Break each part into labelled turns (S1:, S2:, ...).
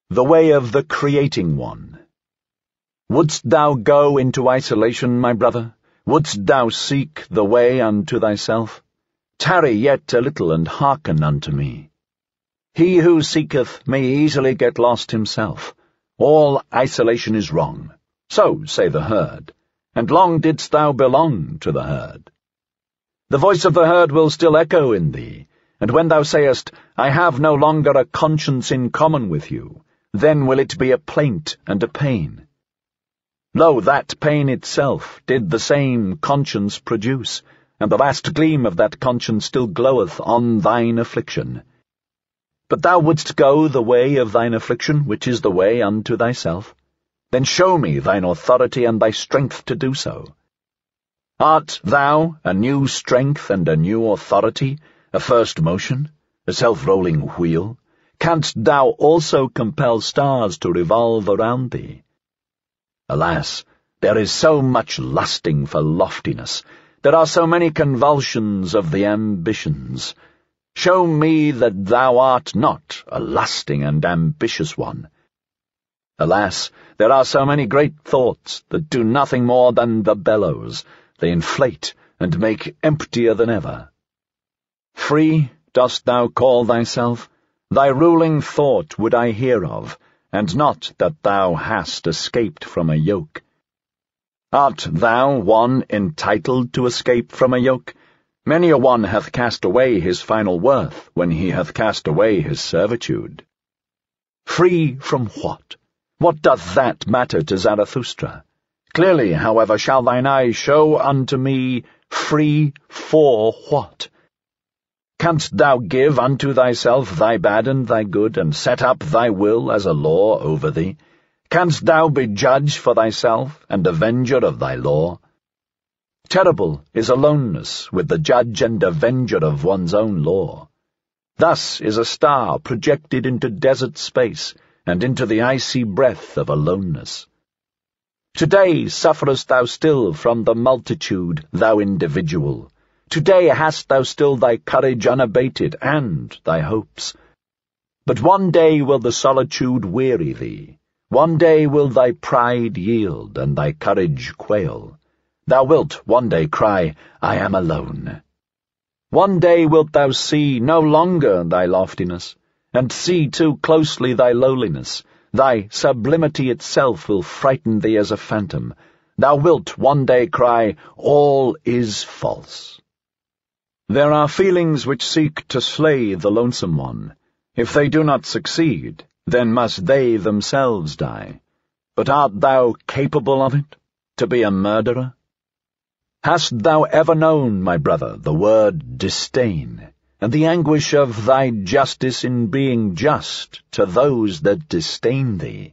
S1: The way of the creating one. Wouldst thou go into isolation, my brother? Wouldst thou seek the way unto thyself? Tarry yet a little, and hearken unto me. He who seeketh may easily get lost himself. All isolation is wrong. So say the herd. And long didst thou belong to the herd. The voice of the herd will still echo in thee, and when thou sayest, I have no longer a conscience in common with you, then will it be a plaint and a pain. Lo, that pain itself did the same conscience produce, and the last gleam of that conscience still gloweth on thine affliction. But thou wouldst go the way of thine affliction, which is the way unto thyself. Then show me thine authority and thy strength to do so. Art thou a new strength and a new authority, a first motion, a self-rolling wheel? Canst thou also compel stars to revolve around thee? Alas, there is so much lusting for loftiness, there are so many convulsions of the ambitions. Show me that thou art not a lusting and ambitious one. Alas, there are so many great thoughts that do nothing more than the bellows. They inflate and make emptier than ever. Free dost thou call thyself? Thy ruling thought would I hear of, and not that thou hast escaped from a yoke. Art thou one entitled to escape from a yoke? Many a one hath cast away his final worth when he hath cast away his servitude. Free from what? What doth that matter to Zarathustra? Clearly, however, shall thine eye show unto me, free for what? Canst thou give unto thyself thy bad and thy good, and set up thy will as a law over thee? Canst thou be judge for thyself, and avenger of thy law? Terrible is aloneness with the judge and avenger of one's own law. Thus is a star projected into desert space, and into the icy breath of aloneness. Today sufferest thou still from the multitude, thou individual. Today hast thou still thy courage unabated, and thy hopes. But one day will the solitude weary thee. One day will thy pride yield, and thy courage quail. Thou wilt one day cry, I am alone. One day wilt thou see no longer thy loftiness, and see too closely thy lowliness. Thy sublimity itself will frighten thee as a phantom. Thou wilt one day cry, all is false. There are feelings which seek to slay the lonesome one. If they do not succeed, then must they themselves die. But art thou capable of it, to be a murderer? Hast thou ever known, my brother, the word disdain, and the anguish of thy justice in being just to those that disdain thee?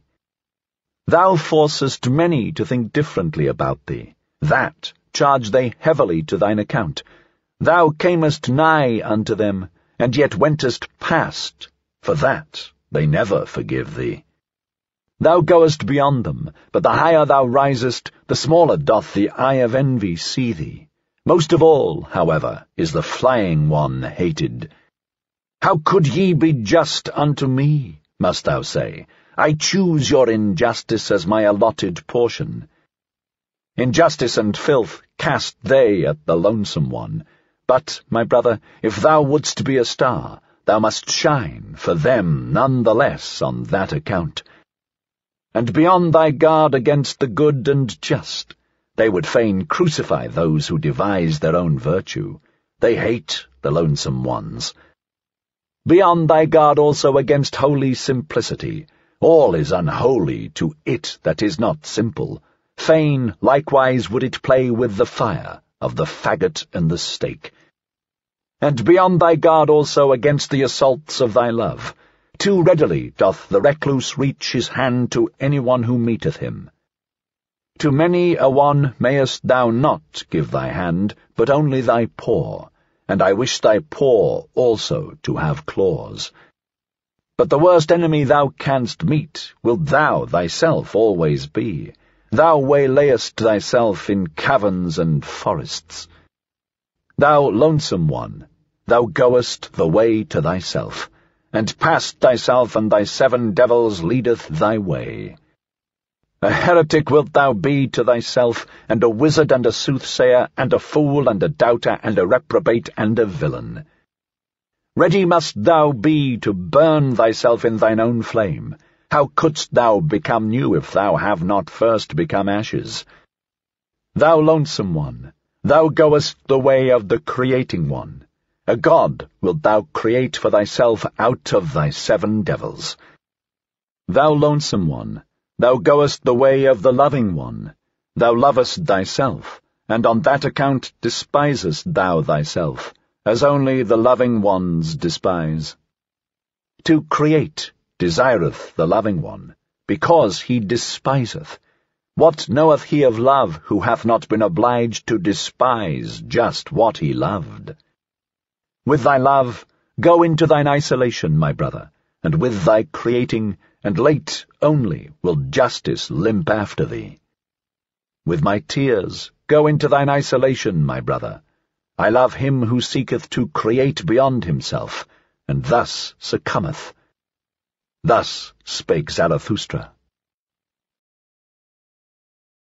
S1: Thou forcest many to think differently about thee. That charge they heavily to thine account. Thou camest nigh unto them, and yet wentest past. For that they never forgive thee. Thou goest beyond them, but the higher thou risest, the smaller doth the eye of envy see thee. Most of all, however, is the flying one hated. How could ye be just unto me, must thou say? I choose your injustice as my allotted portion. Injustice and filth cast they at the lonesome one. But, my brother, if thou wouldst be a star, thou must shine for them none the less on that account. And be on thy guard against the good and just. They would fain crucify those who devise their own virtue. They hate the lonesome ones. Be on thy guard also against holy simplicity. All is unholy to it that is not simple. Fain likewise would it play with the fire of the faggot and the stake. And be on thy guard also against the assaults of thy love. Too readily doth the recluse reach his hand to any one who meeteth him. To many a one mayest thou not give thy hand, but only thy paw, and I wish thy paw also to have claws. But the worst enemy thou canst meet wilt thou thyself always be. Thou waylayest thyself in caverns and forests. Thou lonesome one, thou goest the way to thyself, and past thyself and thy 7 devils leadeth thy way. A heretic wilt thou be to thyself, and a wizard and a soothsayer, and a fool and a doubter, and a reprobate and a villain. Ready must thou be to burn thyself in thine own flame. How couldst thou become new if thou have not first become ashes? Thou lonesome one, thou goest the way of the creating one. A god wilt thou create for thyself out of thy 7 devils. Thou lonesome one, thou goest the way of the loving one. Thou lovest thyself, and on that account despisest thou thyself, as only the loving ones despise. To create desireth the loving one, because he despiseth. What knoweth he of love, who hath not been obliged to despise just what he loved? With thy love, go into thine isolation, my brother, and with thy creating, and late only will justice limp after thee. With my tears, go into thine isolation, my brother. I love him who seeketh to create beyond himself, and thus succumbeth. Thus spake Zarathustra.